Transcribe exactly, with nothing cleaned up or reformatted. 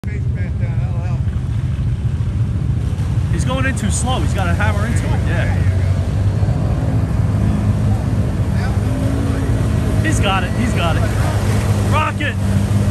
He's going in too slow. He's got to hammer into it. Yeah. He's got it. He's got it. Rocket.